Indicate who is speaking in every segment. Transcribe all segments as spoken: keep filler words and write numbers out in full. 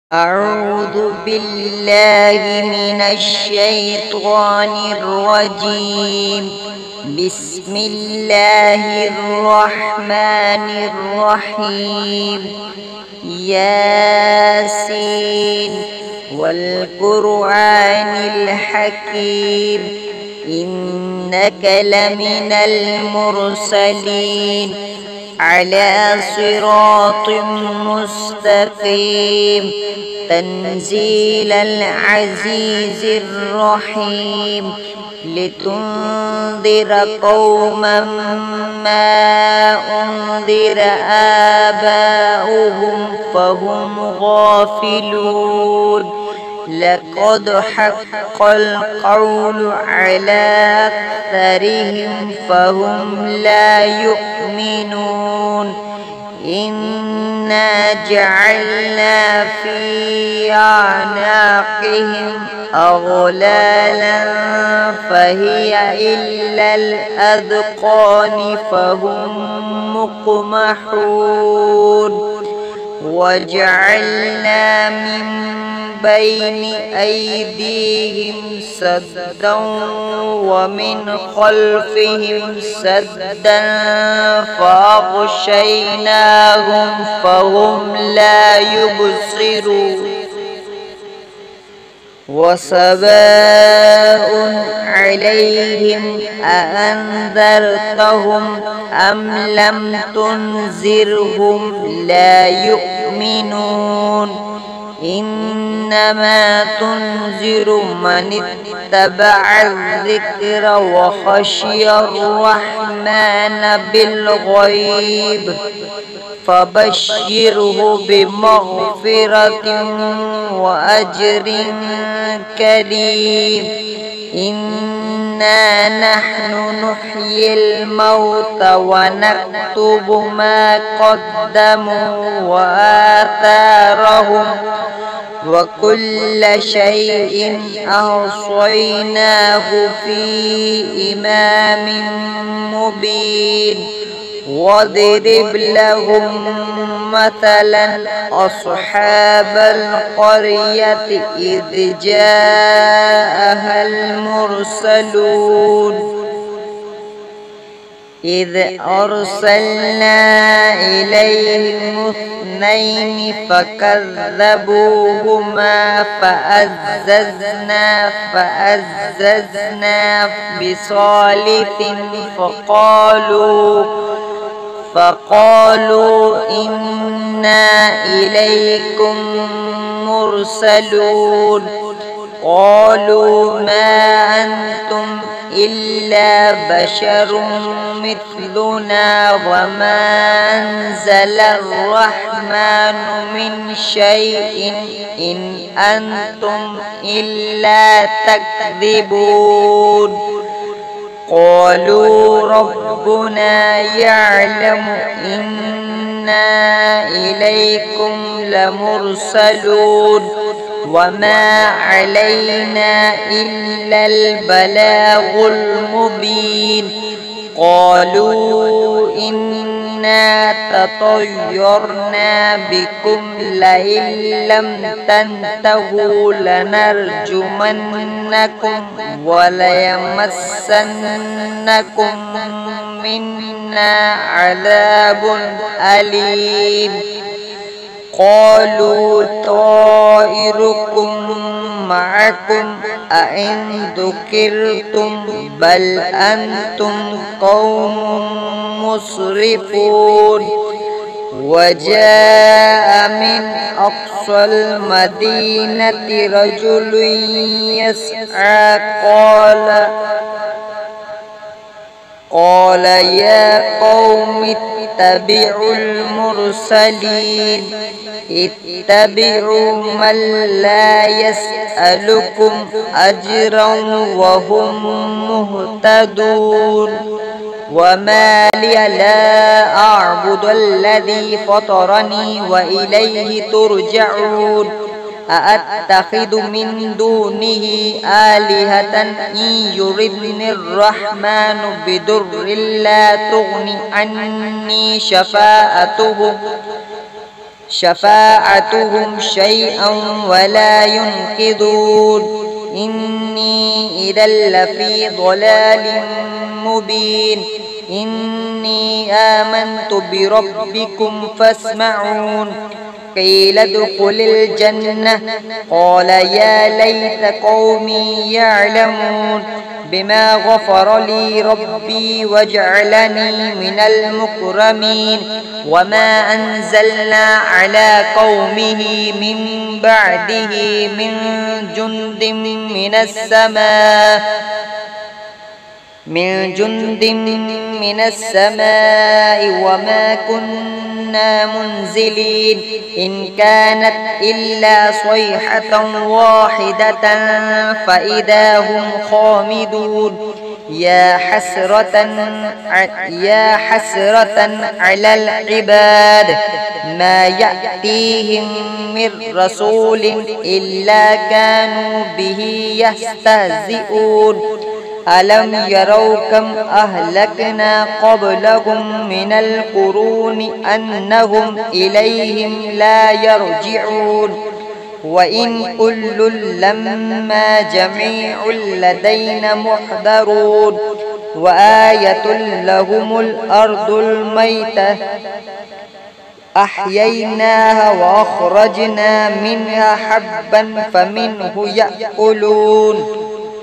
Speaker 1: أعوذ بالله من الشيطان الرجيم. بسم الله الرحمن الرحيم. ياسين والقرآن الحكيم إنك لمن المرسلين على صراط مستقيم تنزيل العزيز الرحيم لتنذر قوما ما أنذر آباؤهم فهم غافلون. لقد حق القول على أكثرهم فهم لا يؤمنون. إنا جعلنا في أعناقهم أغلالا فهي إلى الأذقان فهم مقمحون. وجعلنا من بين أيديهم سدا ومن خلفهم سدا فأغشيناهم فهم لا يبصرون. وسواء عليهم أأنذرتهم أم لم تنذرهم لا يؤمنون. إنما تنذر من اتبع الذكر وخشي الرحمن بالغيب فبشره بمغفرة وأجر كريم. إنا نحن نحيي الموتى ونكتب ما قدموا وآثارهم وكل شيء أحصيناه في إمام مبين. واضرب لهم مثلا أصحاب القرية إذ جاءها المرسلون إذ أرسلنا إليهم اثنين فكذبوهما فأززنا فأززنا بثالث فقالوا فقالوا إنا إليكم مرسلون. قالوا ما أنتم إلا بشر مثلنا وما أنزل الرحمن من شيء إن أنتم إلا تكذبون. قالوا ربنا يعلم إنا إليكم لمرسلون وما علينا إلا البلاغ المبين. قالوا إنا تطيرنا بكم لئن لم تنتهوا لنرجمنكم وليمسنكم منا عذاب أليم. قالوا طائركم معكم أئن ذكرتم بل أنتم قوم مسرفون. وجاء من أقصى المدينة رجل يسعى قال قال يا قوم اتبعوا المرسلين اتبعوا من لا يسألكم أجرا وهم مهتدون. وما لي لا أعبد الذي فطرني وإليه ترجعون. أأتخذ من دونه آلهة إن يردني الرحمن بضر لا تغن عني شفاعتهم شفاعتهم شيئا ولا ينقذون إني إذا لفي ضلال مبين إني آمنت بربكم فاسمعون قيل ادخل الجنة قال يا ليت قومي يعلمون بما غفر لي ربي وجعلني من المكرمين وما أنزلنا على قومه من بعده من جند من السماء من جند من السماء وما كنا منزلين إن كانت إلا صيحة واحدة فإذا هم خامدون يا حسرة يا حسرة على العباد ما يأتيهم من رسول إلا كانوا به يستهزئون ألم يروا كم أهلكنا قبلهم من القرون أنهم إليهم لا يرجعون وإن كل لما جميع لدينا محضرون وآية لهم الأرض الميتة أحييناها وأخرجنا منها حبا فمنه يأكلون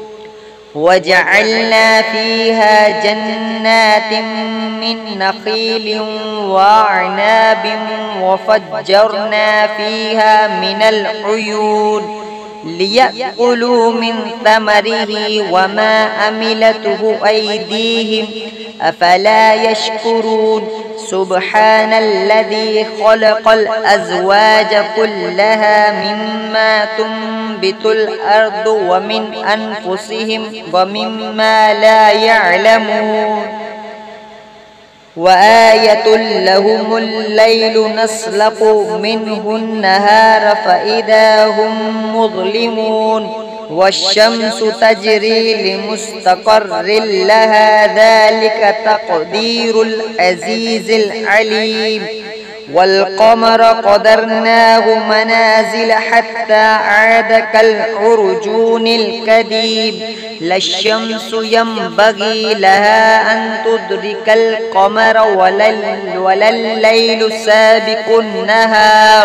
Speaker 1: وجعلنا فيها جنات من نخيل وأعناب وفجرنا فيها من العيون ليأكلوا من ثمره وما عملته أيديهم أفلا يشكرون سبحان الذي خلق الأزواج كلها مما تنبت الأرض ومن أنفسهم ومما لا يعلمون وآية لهم الليل نسلق منه النهار فإذا هم مظلمون والشمس تجري لمستقر لها ذلك تقدير العزيز العليم والقمر قدرناه منازل حتى عاد كالعرجون القديم لا الشمس ينبغي لها أن تدرك القمر ولا الليل سابق النهار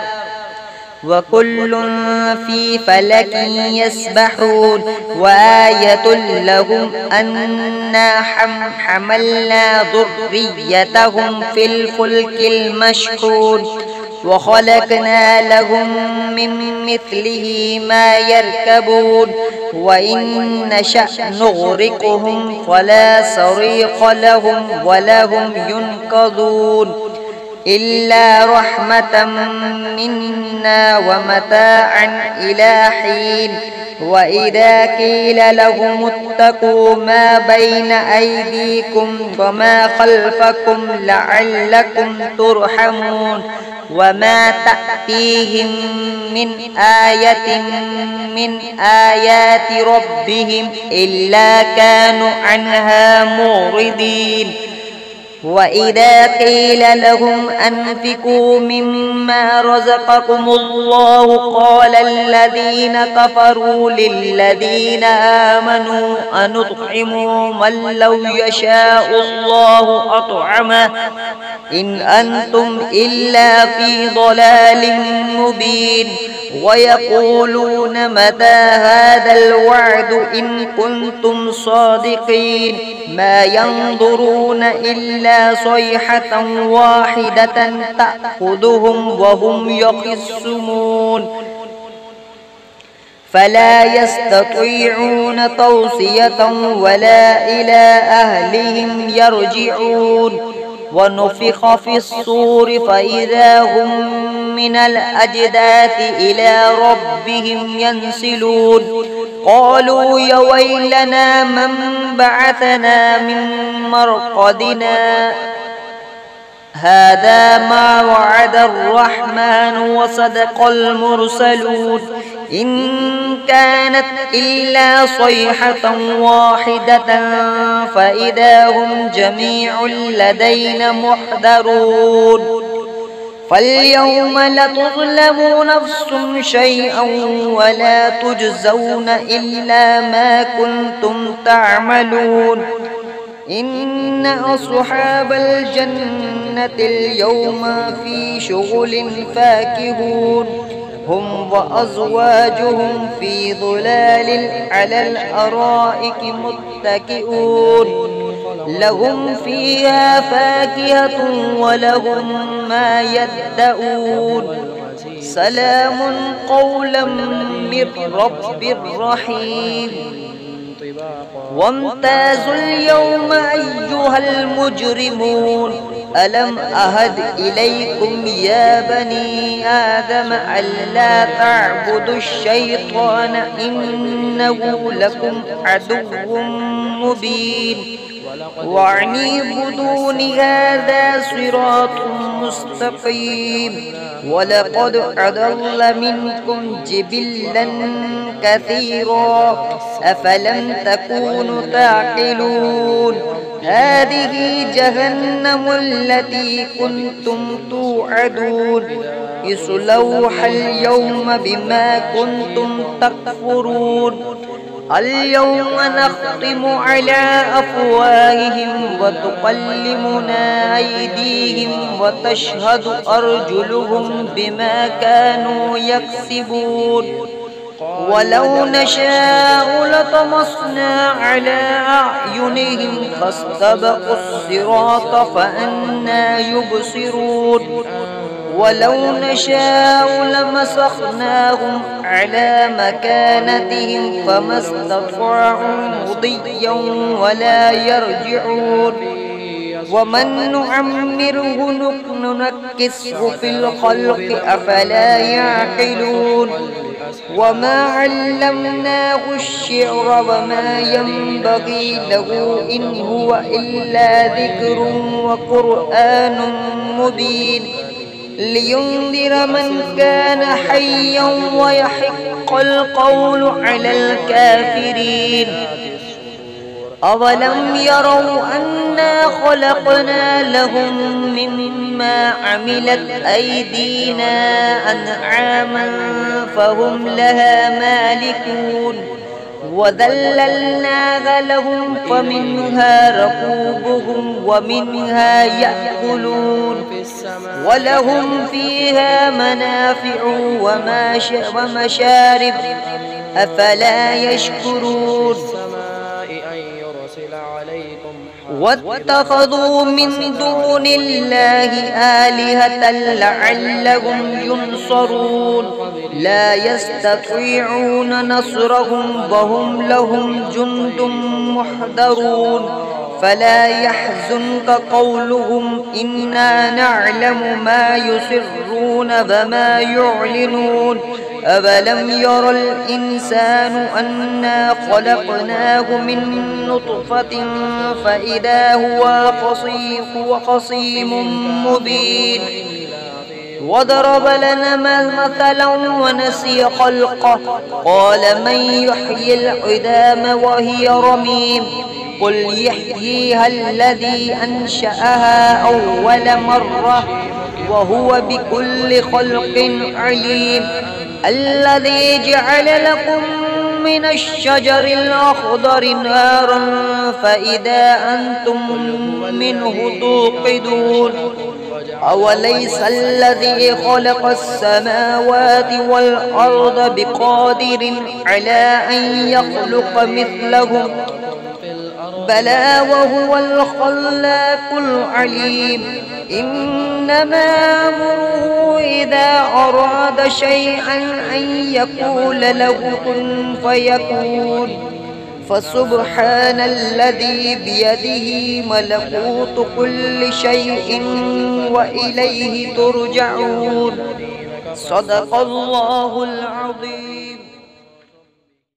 Speaker 1: وكل في فلك يسبحون وآية لهم أنا حملنا ذريتهم في الفلك المشحون وخلقنا لهم من مثله ما يركبون وإن نشأ نغرقهم فلا صريخ لهم ولا هم ينقذون إلا رحمة منا ومتاعا إلى حين وإذا قيل لهم اتقوا ما بين أيديكم وما خلفكم لعلكم ترحمون وما تأتيهم من آية من آيات ربهم إلا كانوا عنها معرضين وإذا قيل لهم أنفقوا مما رزقكم الله قال الذين كفروا للذين آمنوا أنطعم من لو يشاء الله أطعمه إن أنتم إلا في ضلال مبين ويقولون متى هذا الوعد إن كنتم صادقين ما ينظرون إلا صيحة واحدة تأخذهم وهم يخصمون فلا يستطيعون توصية ولا إلى أهلهم يرجعون ونفخ في الصور فإذا هم من الأجداث إلى ربهم ينسلون قالوا يا ويلنا من بعثنا من مرقدنا هذا ما وعد الرحمن وصدق المرسلون إن كانت إلا صيحة واحدة فإذا هم جميع لدينا محضرون فاليوم لا تظلم نفس شيئا ولا تجزون إلا ما كنتم تعملون إن أصحاب الجنة اليوم في شغل فاكهون هم وأزواجهم في ظلال على الأرائك متكئون لهم فيها فاكهة ولهم ما يدعون سلام قولا من رب رحيم وامتازوا اليوم أيها المجرمون ألم أهد إليكم يا بني آدم ألا تعبدوا الشيطان إنه لكم عدو مبين وأن اعبدون هذا صراط مستقيم ولقد أضل منكم جبلا كثيرا أفلم تكونوا تعقلون هذه جهنم التي كنتم توعدون اصلوها اليوم بما كنتم تكفرون اليوم نختم على أفواههم وتكلمنا أيديهم وتشهد أرجلهم بما كانوا يكسبون ولو نشاء لطمسنا على أعينهم فاستبقوا الصراط فأنى يبصرون ولو نشاء لمسخناهم على مكانتهم فما استطاعوا مضيا ولا يرجعون ومن نعمره ننكسه في الخلق أفلا يعقلون وما علمناه الشعر وما ينبغي له إن هو إلا ذكر وقرآن مبين لينذر من كان حيا ويحق القول على الكافرين أولم يروا أنا خلقنا لهم مما عملت أيدينا أنعاما فهم لها مالكون وذللناها لهم فمنها ركوبهم ومنها يأكلون ولهم فيها منافع ومشارب أفلا يشكرون واتخذوا من دون الله آلهة لعلهم ينصرون لا يستطيعون نصرهم وهم لهم جند محضرون فلا يحزنك قولهم إنا نعلم ما يسرون وما يعلنون أولم ير الإنسان أنا خلقناه من نطفة فإذا هو خصيم مبين وضرب لنا مثلا ونسي خلقه قال من يحيي العظام وهي رميم قل يحييها الذي أنشأها أول مرة وهو بكل خلق عليم الذي جعل لكم من الشجر الأخضر نارا فإذا أنتم منه توقدون أوليس الذي خلق السماوات والأرض بقادر على أن يخلق مثلهم بلى وهو الخلاق العليم إنما أمره إذا أراد شيئا أن يقول له كن فيكون فسبحان الذي بيده ملكوت كل شيء وإليه ترجعون صدق الله العظيم.